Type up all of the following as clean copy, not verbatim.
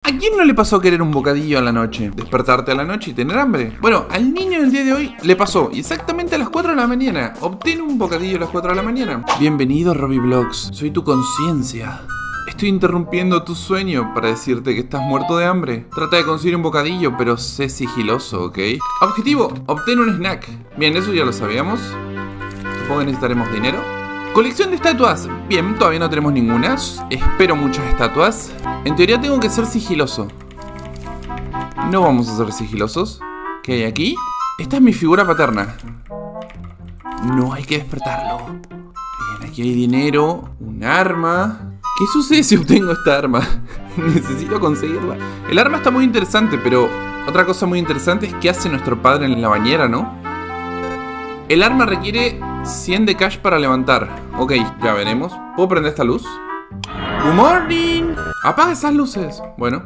¿A quién no le pasó querer un bocadillo a la noche? Despertarte a la noche y tener hambre. Bueno, al niño del día de hoy le pasó exactamente a las 4 de la mañana. Obtiene un bocadillo a las 4 de la mañana. Bienvenido, Robiblox. Soy tu conciencia. Estoy interrumpiendo tu sueño para decirte que estás muerto de hambre. Trata de conseguir un bocadillo, pero sé sigiloso, ¿ok? Objetivo, obtén un snack. Bien, eso ya lo sabíamos. Supongo que necesitaremos dinero. Colección de estatuas. Bien, todavía no tenemos ninguna. Espero muchas estatuas. En teoría tengo que ser sigiloso. No vamos a ser sigilosos. ¿Qué hay aquí? Esta es mi figura paterna. No hay que despertarlo. Bien, aquí hay dinero. Un arma. ¿Qué sucede si obtengo esta arma? Necesito conseguirla. El arma está muy interesante, pero otra cosa muy interesante es qué hace nuestro padre en la bañera, ¿no? El arma requiere 100 de cash para levantar. Ok, ya veremos. ¿Puedo prender esta luz? Good morning. Apaga esas luces. Bueno.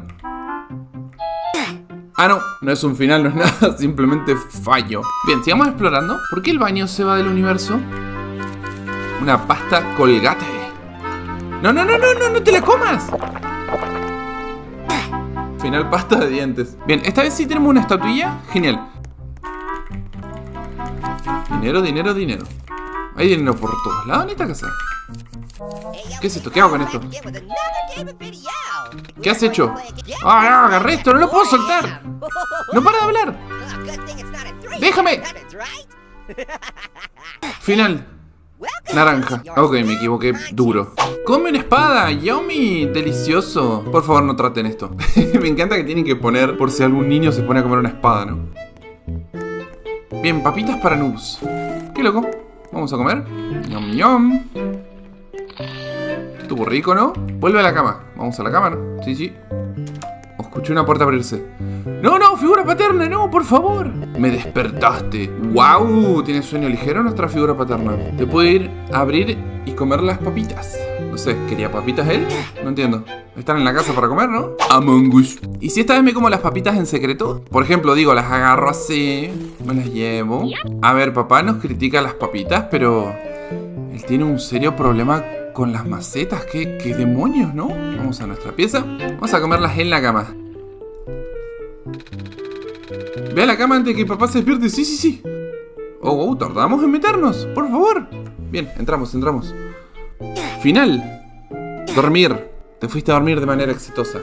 Ah, no, no es un final, no es nada. Simplemente fallo. Bien, sigamos explorando. ¿Por qué el baño se va del universo? Una pasta Colgate. No, no, no, no, no, no te la comas. Final pasta de dientes. Bien, esta vez sí tenemos una estatuilla. Genial. Dinero, dinero, dinero. Hay dinero por todos lados en esta casa. ¿Qué es esto? ¿Qué hago con esto? ¿Qué has hecho? ¡Ah, no! Agarré esto, no lo puedo soltar. No para de hablar. ¡Déjame! Final. Naranja. Ok, me equivoqué duro. Come una espada, yummy, delicioso. Por favor, no traten esto. Me encanta que tienen que poner por si algún niño se pone a comer una espada, ¿no? Bien, papitas para noobs. Qué loco. Vamos a comer. Ñom, ñom. Estuvo rico, ¿no? Vuelve a la cama. Vamos a la cama, ¿no? Sí, sí. Escuché una puerta abrirse. No, no, figura paterna, no, por favor. Me despertaste. ¡Wow! ¿Tiene sueño ligero nuestra figura paterna? Te puede ir a abrir y comer las papitas. No sé, ¿quería papitas él? No entiendo. Están en la casa para comer, ¿no? Among Us. ¿Y si esta vez me como las papitas en secreto? Por ejemplo, digo, las agarro así, me las llevo. A ver, papá nos critica las papitas, pero él tiene un serio problema con las macetas. ¿Qué demonios, no? Vamos a nuestra pieza. Vamos a comerlas en la cama. Ve a la cama antes de que papá se despierte. Sí, sí, sí. Oh, tardamos en meternos, por favor. Bien, entramos. Final. Dormir. Te fuiste a dormir de manera exitosa.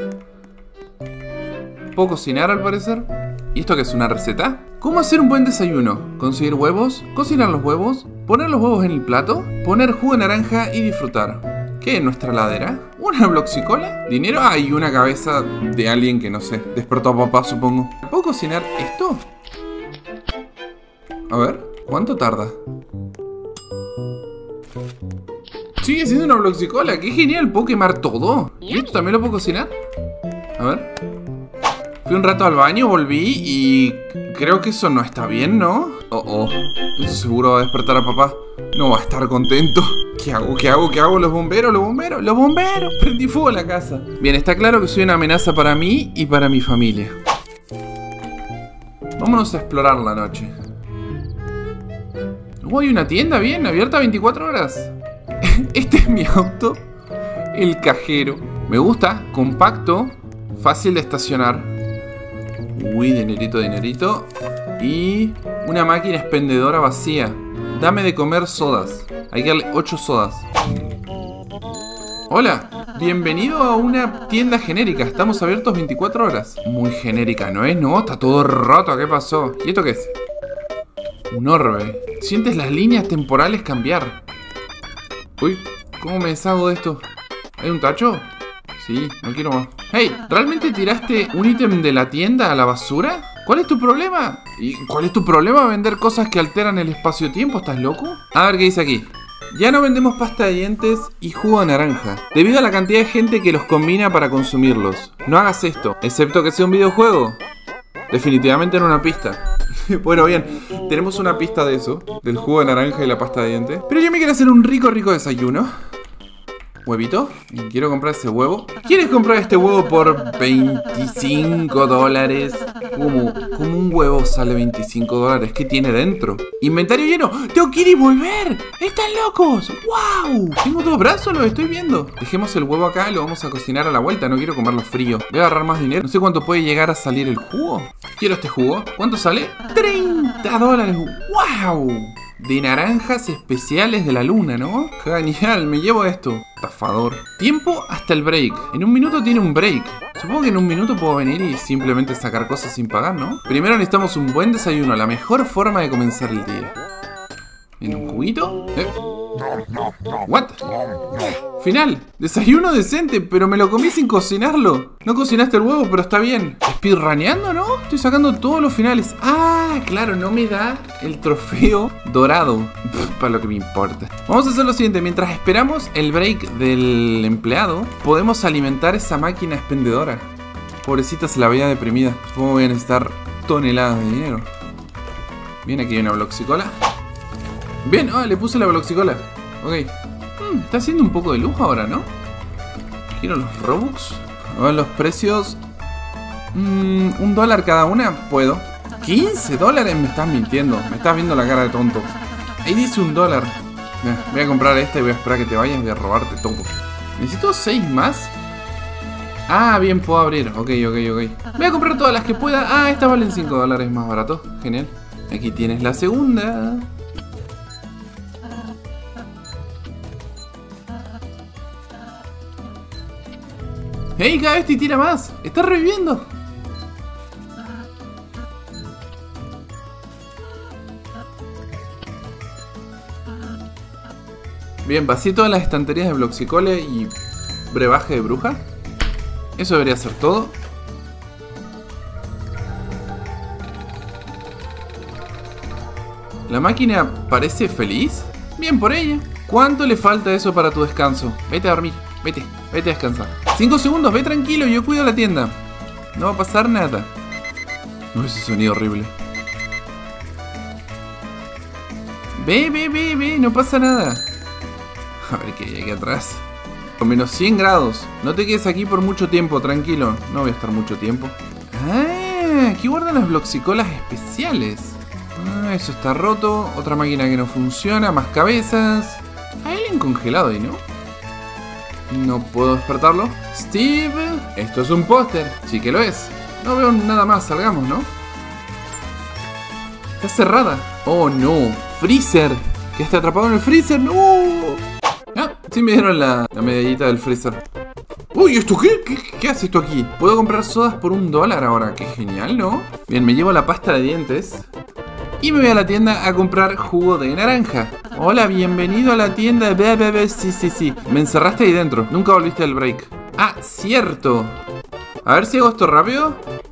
¿Puedo cocinar al parecer? ¿Y esto qué es, una receta? ¿Cómo hacer un buen desayuno? Conseguir huevos, cocinar los huevos, poner los huevos en el plato, poner jugo de naranja y disfrutar. ¿Qué es nuestra ladera? ¿Una bloxicola? ¿Dinero? Ah, y una cabeza de alguien que no sé. Despertó a papá, supongo. ¿Puedo cocinar esto? A ver, ¿cuánto tarda? Sigue siendo una bloxicola, qué genial, puedo quemar todo. ¿Y esto también lo puedo cocinar? A ver. Fui un rato al baño, volví y creo que eso no está bien, ¿no? Eso seguro va a despertar a papá. No va a estar contento. ¿Qué hago? Los bomberos. Prendí fuego a la casa. Bien, está claro que soy una amenaza para mí y para mi familia. Vámonos a explorar la noche. Hay una tienda bien, abierta 24 horas. Este es mi auto. El cajero. Me gusta, compacto, fácil de estacionar. Uy, dinerito. Y una máquina expendedora vacía. Dame de comer sodas. Hay que darle 8 sodas. Hola, bienvenido a una tienda genérica. Estamos abiertos 24 horas. Muy genérica, ¿no es? No, está todo roto. ¿Qué pasó? ¿Y esto qué es? Un orbe. Sientes las líneas temporales cambiar. Uy, ¿cómo me deshago de esto? ¿Hay un tacho? Sí, no quiero más. Hey, ¿realmente tiraste un ítem de la tienda a la basura? ¿Cuál es tu problema? ¿Y cuál es tu problema vender cosas que alteran el espacio-tiempo? ¿Estás loco? A ver qué dice aquí. Ya no vendemos pasta de dientes y jugo de naranja, debido a la cantidad de gente que los combina para consumirlos. No hagas esto, excepto que sea un videojuego. Definitivamente no una pista. Bueno, bien, tenemos una pista de eso, del jugo de naranja y la pasta de dientes. Pero yo me quiero hacer un rico desayuno. ¿Huevito? Quiero comprar ese huevo. ¿Quieres comprar este huevo por $25? Como un huevo sale 25 dólares. ¿Qué tiene dentro? Inventario lleno. ¡Tengo que ir y volver! ¡Están locos! ¡Wow! ¿Tengo 2 brazos? Lo estoy viendo. Dejemos el huevo acá. Lo vamos a cocinar a la vuelta. No quiero comerlo frío. Voy a agarrar más dinero. No sé cuánto puede llegar a salir el jugo. Quiero este jugo. ¿Cuánto sale? 30 dólares. ¡Wow! De naranjas especiales de la luna, ¿no? Genial, me llevo esto. Estafador. Tiempo hasta el break. En un minuto tiene un break. Supongo que en un minuto puedo venir y simplemente sacar cosas sin pagar, ¿no? Primero necesitamos un buen desayuno. La mejor forma de comenzar el día. ¿En un juguito? ¿What? Final. Desayuno decente, pero me lo comí sin cocinarlo. No cocinaste el huevo, pero está bien. Speedruneando, ¿no? Estoy sacando todos los finales. Ah, claro, no me da el trofeo dorado. Para lo que me importa. Vamos a hacer lo siguiente. Mientras esperamos el break del empleado, podemos alimentar esa máquina expendedora. Pobrecita, se la veía deprimida. Supongo que voy a necesitar toneladas de dinero. Bien, aquí hay una bloxicola. Bien, le puse la bloxicola. Ok. Está haciendo un poco de lujo ahora, ¿no? Quiero los Robux. A ver los precios. $1 cada una. Puedo. 15 dólares, me estás mintiendo. Me estás viendo la cara de tonto. Ahí dice $1. Voy a comprar esta y voy a esperar que te vayas. Voy a robarte todo. Necesito 6 más. Ah, bien, puedo abrir. Ok. Voy a comprar todas las que pueda. Ah, estas valen $5 más barato. Genial. Aquí tienes la segunda. ¡Hey! Cada vez te tira más. ¡Está reviviendo! Bien, vacié todas las estanterías de Bloxicole y brebaje de bruja. Eso debería ser todo. La máquina parece feliz. Bien por ella. ¿Cuánto le falta eso para tu descanso? Vete a dormir. Vete a descansar. 5 segundos, ve tranquilo, yo cuido la tienda. No va a pasar nada. No, ese sonido horrible. Ve, no pasa nada. A ver qué hay aquí atrás. Con menos 100 grados. No te quedes aquí por mucho tiempo, tranquilo. No voy a estar mucho tiempo. Ah, aquí guardan las bloxicolas especiales. Ah, eso está roto. Otra máquina que no funciona, más cabezas. Hay alguien congelado ahí, ¿no? No puedo despertarlo. Steve, esto es un póster. Sí que lo es. No veo nada más, salgamos, ¿no? Está cerrada. Oh no, freezer. Que está atrapado en el freezer. No. Ah, sí me dieron la medallita del freezer. Uy, ¿esto qué? ¿Qué hace esto aquí? Puedo comprar sodas por $1 ahora. Qué genial, ¿no? Bien, me llevo la pasta de dientes y me voy a la tienda a comprar jugo de naranja. Hola, bienvenido a la tienda. Sí. Me encerraste ahí dentro. Nunca volviste al break. Ah, cierto. A ver si hago esto rápido.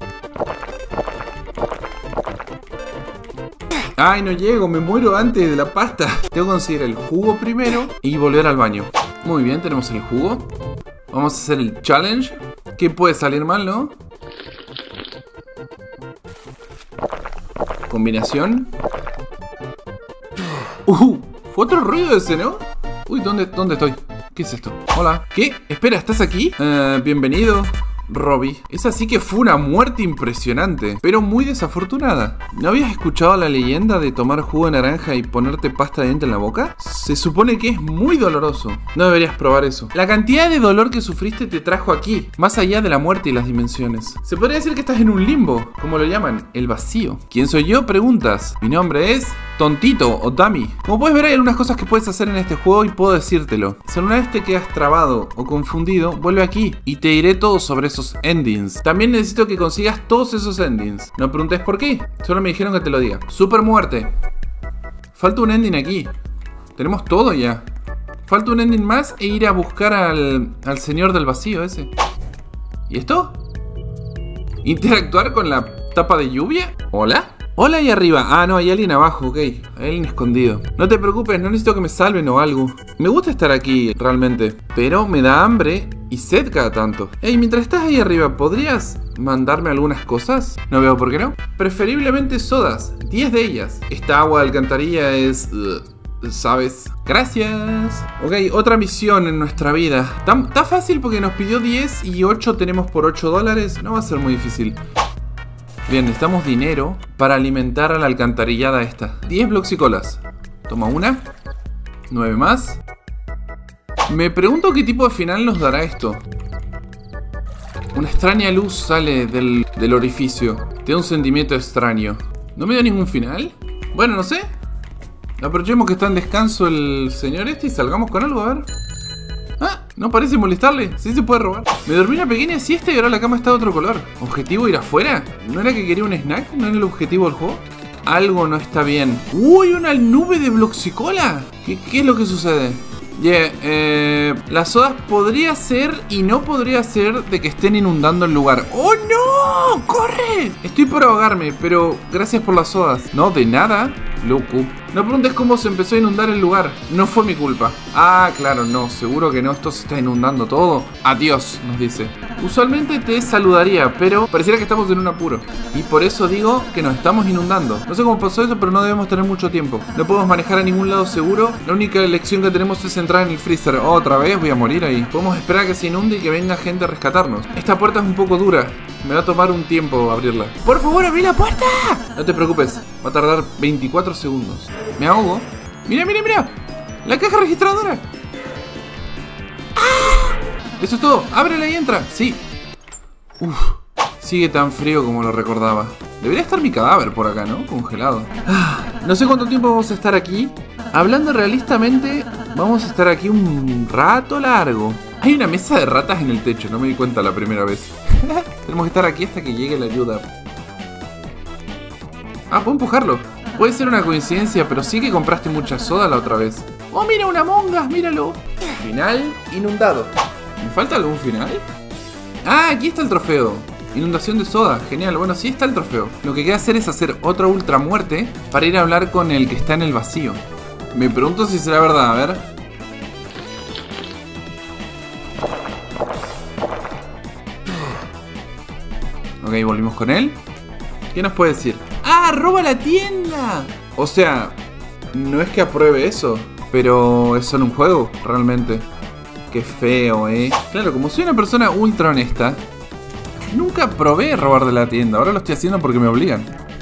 Ay, no llego. Me muero antes de la pasta. Tengo que conseguir el jugo primero y volver al baño. Muy bien, tenemos el jugo. Vamos a hacer el challenge. ¿Qué puede salir mal, no? Combinación. Fue otro ruido ese, ¿no? Uy, ¿dónde estoy? ¿Qué es esto? Hola. ¿Qué? Espera, ¿estás aquí? Bienvenido, Robbie. Esa sí que fue una muerte impresionante, pero muy desafortunada. ¿No habías escuchado la leyenda de tomar jugo de naranja y ponerte pasta de diente en la boca? Se supone que es muy doloroso. No deberías probar eso. La cantidad de dolor que sufriste te trajo aquí, más allá de la muerte y las dimensiones. Se podría decir que estás en un limbo, como lo llaman, el vacío. ¿Quién soy yo? Preguntas. Mi nombre es Tontito o Dummy. Como puedes ver, hay algunas cosas que puedes hacer en este juego y puedo decírtelo. Si alguna vez te quedas trabado o confundido, vuelve aquí y te diré todo sobre esos endings. También necesito que consigas todos esos endings. No preguntes por qué, solo me dijeron que te lo diga. Super muerte. Falta un ending aquí. Tenemos todo ya. Falta un ending más e ir a buscar al señor del vacío ese. ¿Y esto? ¿Interactuar con la tapa de lluvia? ¿Hola? Hola ahí arriba. Ah, no, hay alguien abajo, ok. Hay alguien escondido. No te preocupes, no necesito que me salven o algo. Me gusta estar aquí, realmente. Pero me da hambre y sed cada tanto. Hey, mientras estás ahí arriba, ¿podrías mandarme algunas cosas? No veo por qué no. Preferiblemente sodas. 10 de ellas. Esta agua de alcantarilla es... ¿sabes? Gracias. Ok, otra misión en nuestra vida. Está fácil porque nos pidió 10 y 8 tenemos por $8. No va a ser muy difícil. Bien, necesitamos dinero para alimentar a la alcantarillada esta. 10 bloxicolas. Toma una. 9 más. Me pregunto qué tipo de final nos dará esto. Una extraña luz sale del orificio. Tiene un sentimiento extraño. ¿No me dio ningún final? Bueno, no sé. Aprovechemos que está en descanso el señor este y salgamos con algo, a ver. Ah, no parece molestarle. Sí se puede robar. Me dormí una pequeña siesta y ahora la cama está de otro color. ¿Objetivo ir afuera? ¿No era que quería un snack? ¿No era el objetivo del juego? Algo no está bien. ¡Uy! ¡Una nube de bloxicola! ¿Qué es lo que sucede? Las sodas podría ser y no podría ser de que estén inundando el lugar. ¡Oh, no! ¡Corre! Estoy por ahogarme, pero gracias por las sodas. No, de nada, loco. No preguntes cómo se empezó a inundar el lugar. No fue mi culpa. Ah, claro, no. Seguro que no. Esto se está inundando todo. Adiós, nos dice. Usualmente te saludaría, pero pareciera que estamos en un apuro. Y por eso digo que nos estamos inundando. No sé cómo pasó eso, pero no debemos tener mucho tiempo. No podemos manejar a ningún lado seguro. La única elección que tenemos es entrar en el freezer. Otra vez voy a morir ahí. Podemos esperar a que se inunde y que venga gente a rescatarnos. Esta puerta es un poco dura. Me va a tomar un tiempo abrirla. ¡Por favor, abrí la puerta! No te preocupes. Va a tardar 24 segundos. Me ahogo. ¡Mira, mira, mira! ¡La caja registradora! ¡Ah! Eso es todo. Ábrela y entra. Sí. Uf. Sigue tan frío como lo recordaba. Debería estar mi cadáver por acá, ¿no? Congelado. No sé cuánto tiempo vamos a estar aquí. Hablando realistamente, vamos a estar aquí un rato largo. Hay una mesa de ratas en el techo. No me di cuenta la primera vez. Tenemos que estar aquí hasta que llegue la ayuda. Ah, puedo empujarlo. Puede ser una coincidencia, pero sí que compraste mucha soda la otra vez. ¡Oh, mira una monga! ¡Míralo! Final inundado. ¿Me falta algún final? Ah, aquí está el trofeo. Inundación de soda. Genial. Bueno, sí está el trofeo. Lo que queda hacer es hacer otra ultra muerte para ir a hablar con el que está en el vacío. Me pregunto si será verdad. A ver. Ok, volvimos con él. ¿Qué nos puede decir? ¡Ah! ¡Roba la tienda! O sea, no es que apruebe eso, pero es solo un juego, realmente. Qué feo, Claro, como soy una persona ultra honesta, nunca probé robar de la tienda. Ahora lo estoy haciendo porque me obligan.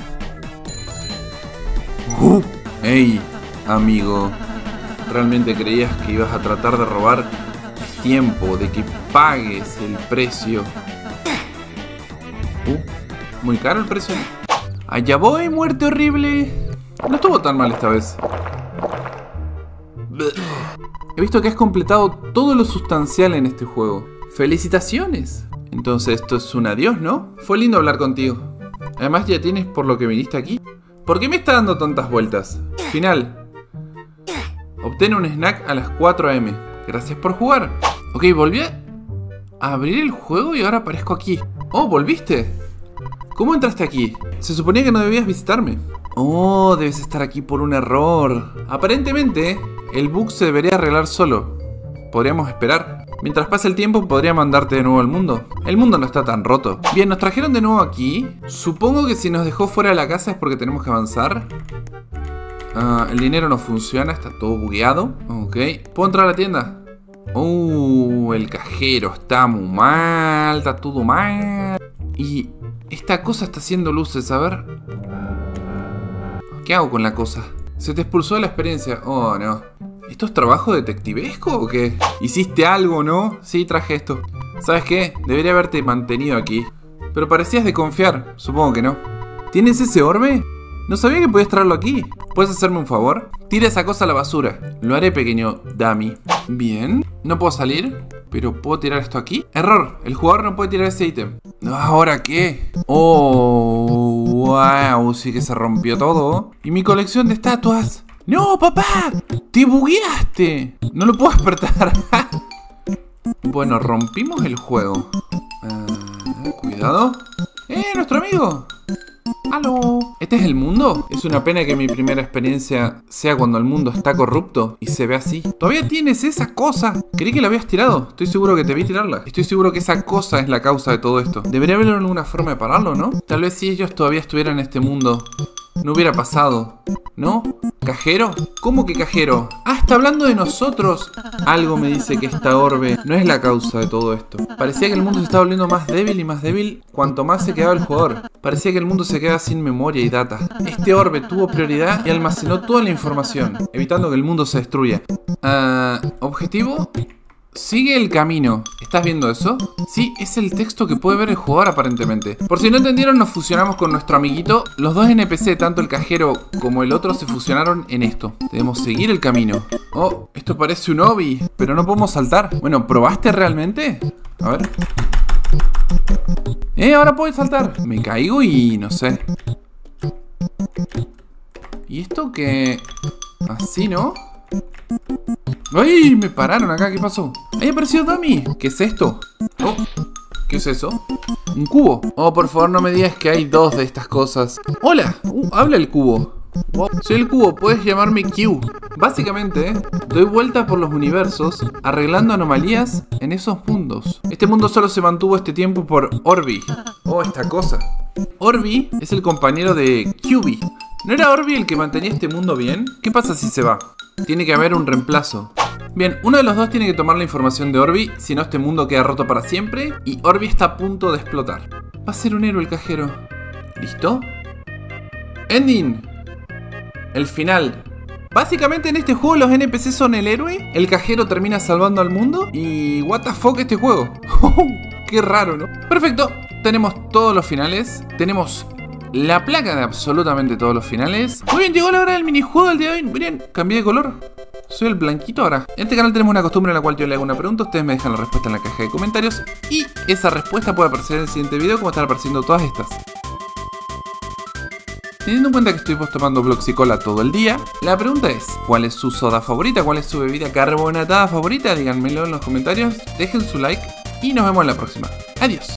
¡Ey, amigo! ¿Realmente creías que ibas a tratar de robar? Es tiempo de que pagues el precio. Muy caro el precio. Allá voy, muerte horrible. No estuvo tan mal esta vez. He visto que has completado todo lo sustancial en este juego. ¡Felicitaciones! Entonces esto es un adiós, ¿no? Fue lindo hablar contigo. Además ya tienes por lo que viniste aquí. ¿Por qué me está dando tantas vueltas? Final. Obtén un snack a las 4 AM. Gracias por jugar. Ok, volví a abrir el juego y ahora aparezco aquí. Oh, ¿volviste? ¿Cómo entraste aquí? Se suponía que no debías visitarme. Oh, debes estar aquí por un error. Aparentemente, el bug se debería arreglar solo. Podríamos esperar. Mientras pase el tiempo, podría mandarte de nuevo al mundo. El mundo no está tan roto. Bien, nos trajeron de nuevo aquí. Supongo que si nos dejó fuera de la casa es porque tenemos que avanzar. El dinero no funciona, está todo bugueado. Ok, ¿puedo entrar a la tienda? El cajero está muy mal, está todo mal. Y esta cosa está haciendo luces, a ver. ¿Qué hago con la cosa? Se te expulsó de la experiencia. Oh, no. ¿Esto es trabajo detectivesco o qué? ¿Hiciste algo, no? Sí, traje esto. ¿Sabes qué? Debería haberte mantenido aquí. Pero parecías de confiar. Supongo que no. ¿Tienes ese orbe? No sabía que podías traerlo aquí. ¿Puedes hacerme un favor? Tira esa cosa a la basura. Lo haré, pequeño dummy. Bien. No puedo salir, pero ¿puedo tirar esto aquí? Error. El jugador no puede tirar ese ítem. ¿Ahora qué? Oh, wow. Sí que se rompió todo. ¿Y mi colección de estatuas? ¡No, papá! ¡Te bugueaste! No lo puedo despertar. Bueno, rompimos el juego. Cuidado. ¡Nuestro amigo! ¡Aló! ¿Este es el mundo? Es una pena que mi primera experiencia sea cuando el mundo está corrupto y se ve así. ¿Todavía tienes esa cosa? Creí que la habías tirado. Estoy seguro que te vi tirarla. Estoy seguro que esa cosa es la causa de todo esto. Debería haber alguna forma de pararlo, ¿no? Tal vez si ellos todavía estuvieran en este mundo, no hubiera pasado, ¿no? ¿Cajero? ¿Cómo que cajero? Ah, está hablando de nosotros. Algo me dice que esta orbe no es la causa de todo esto. Parecía que el mundo se estaba volviendo más débil y más débil cuanto más se quedaba el jugador. Parecía que el mundo se quedaba sin memoria y data. Este orbe tuvo prioridad y almacenó toda la información, evitando que el mundo se destruya. ¿Objetivo? Sigue el camino. ¿Estás viendo eso? Sí, es el texto que puede ver el jugador aparentemente. Por si no entendieron, nos fusionamos con nuestro amiguito. Los dos NPC, tanto el cajero como el otro, se fusionaron en esto. Debemos seguir el camino. Oh, esto parece un obby, pero no podemos saltar. Bueno, ¿probaste realmente? A ver. Ahora puedo saltar. Me caigo y no sé. ¿Y esto qué? Así, ¿no? ¡Ay! Me pararon acá, ¿qué pasó? ¡Ahí apareció Dummy! ¿Qué es esto? Oh, ¿qué es eso? Un cubo. Oh, por favor no me digas que hay dos de estas cosas. ¡Hola! Habla el cubo. Wow. Soy el cubo, puedes llamarme Q. Básicamente, doy vueltas por los universos arreglando anomalías en esos mundos. Este mundo solo se mantuvo este tiempo por Orbi. Oh, esta cosa. Orbi es el compañero de QB. ¿No era Orbi el que mantenía este mundo bien? ¿Qué pasa si se va? Tiene que haber un reemplazo. Bien, uno de los dos tiene que tomar la información de Orbi, si no este mundo queda roto para siempre y Orbi está a punto de explotar. Va a ser un héroe el cajero. ¿Listo? Ending. El final. Básicamente en este juego los NPC son el héroe, el cajero termina salvando al mundo y what the fuck este juego. Qué raro, ¿no? Perfecto, tenemos todos los finales, tenemos la placa de absolutamente todos los finales. Muy bien, llegó la hora del minijuego del día de hoy. Miren, cambié de color. Soy el blanquito ahora. En este canal tenemos una costumbre en la cual yo le hago una pregunta, ustedes me dejan la respuesta en la caja de comentarios y esa respuesta puede aparecer en el siguiente video como están apareciendo todas estas. Teniendo en cuenta que estuvimos tomando Bloxicola todo el día, la pregunta es, ¿cuál es su soda favorita? ¿Cuál es su bebida carbonatada favorita? Díganmelo en los comentarios, dejen su like y nos vemos en la próxima. Adiós.